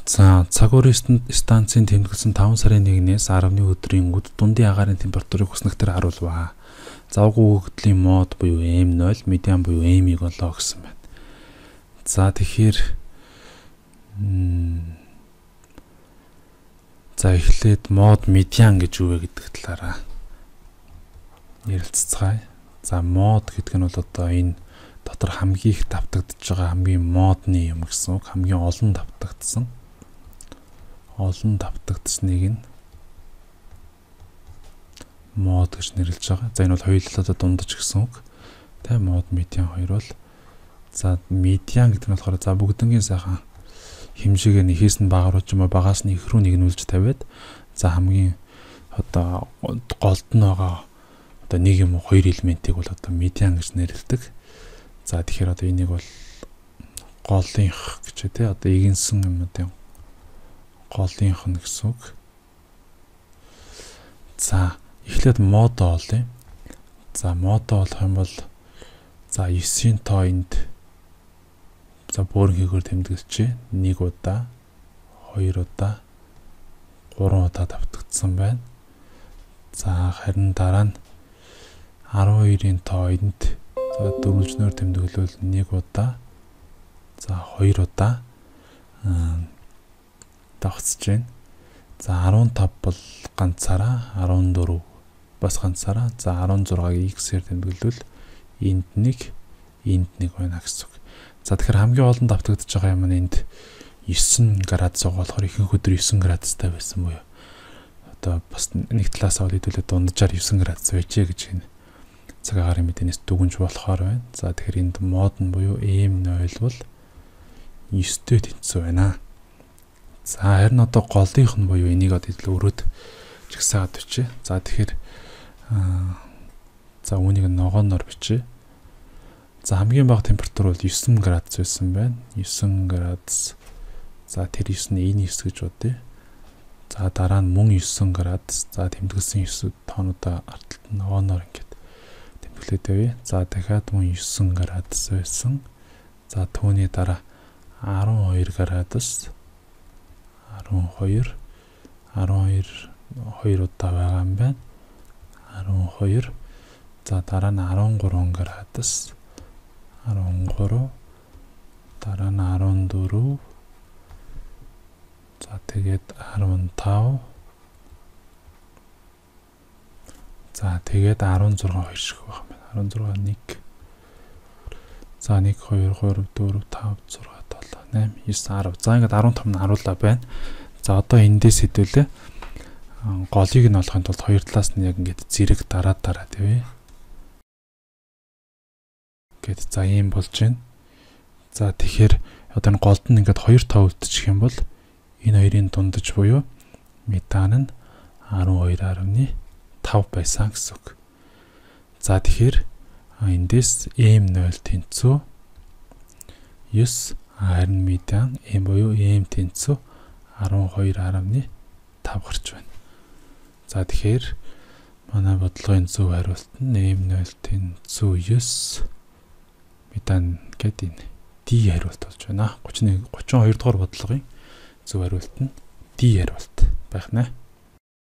За цагуурын станцын тэмдэглэсэн 5 сарын 1-ээс 10-ны өдрийн өд дундын агаарын температурыг хүснэгтэр харуулва. Завгүй хөгдлийн мод буюу M0, медиан буюу M-ийг олоо гэсэн байна. За тэгэхээр за эхлээд мод медиан гэж юу вэ гэдэг талаараа ярилццгаая. За мод гэдэг нь бол одоо энэ дотор хамгийн их давтагдж байгаа хамгийн модны юм гэсэн үг. Хамгийн олон давтагдсан. Олон давтагдсныг нь мод гэж нэрлэж байгаа. За энэ бол хоёулаа дундаж гэсэн үг. Тэ мод медиан хоёр бол за медиан гэдэг нь болохоор за бүгднгийн сайхан хэмжээгээр нэхээс нь бага руу ч юм уу багаас нь их рүү нэгнүүлж тавиад за хамгийн одоо голд нь байгаа одоо нэг юм уу хоёр элементийг бол одоо медиан гэж нэрлэдэг. За тэгэхээр одоо энийг бол голынх гэж тэ одоо игэнсэн юмнуудын голынх нь гэсэн үг. За эхлээд модо олъё. За модо олох юм бол за 9-ийн тоо энд за бөөрнхийгээр тэмдэглэжээ. 1 удаа, 2 удаа, 3 удаа давтагдсан байна. За харин дараа нь 12-ийн тоо энд за дөрвөлжнөөр тэмдэглэвэл 1 удаа, за 2 удаа давхцж байна. За 15 бол ганцаараа, 14 бас ганцаараа, за 16-ыг x-ээр тэмдэглэвэл энд 1 байна гэсэн үг. За тэгэхээр хамгийн олон давтагдж байгаа юм нь энд 9 градус болохоор ихэнх өдөр 9 градустай байсан буюу одоо бас нэг талаас аваад хэдүүлээ дунджаар 9 градус байжээ гэж энэ цаг агаарын мэдээнээс дүгнж болохоор байна. За тэгэхээр энд мод нь буюу M0 бол 9-тэй тэнцүү байна. За харин одоо голынх нь буюу энийг одоо өрөөд жигсаад бичээ. За тэгэхээр за үүнийг ногооноор бичээ. За хамгийн бага температур бол 9 градус байсан байна. 9 градус. За тэр 9 нь энэ 9 гэж бодъё. За дараа нь мөн 9 градус. За тэмдэглэсэн 9 тоонуудаа арталт нь ногооноор ингээд тэмдэглээд байвээ. За дахиад мөн 9 градус байсан. За түүний дараа 12 градус. 12 удаа байгаа юм байна. 12. За дараа нь 13 градус. 13. Дараа нь 14. За тэгээд 15. За тэгээд 16 хоёр шиг байх юм байна. 16 1. За 1 2 3 4 5 6 7 8 9 10. За ингээд 15 нь харуулаа байна. За одоо эндээс хэдүүлээ голыг нь олохын тулд хоёр талаас нь яг ингээд зэрэг дараа тийм ээ. Гэт за ийм болж байна. За тэгэхээр одоо энэ голд нь ингээд 2 тоо үлдчих юм бол энэ хоёрын дундаж буюу метан нь 12.5 байсан гэсэн үг. За тэгэхээр эндээс M0 тэнцүү 9 харин метан M буюу M тэнцүү 12.5 гарч байна. За тэгэхээр манай бодлогын зөв хариулт нь M0 тэнцүү 9 метан гэдэг энэ D хариулт болж байна. 32 дугаар бодлогын зөв хариулт нь D хариулт байх нэ.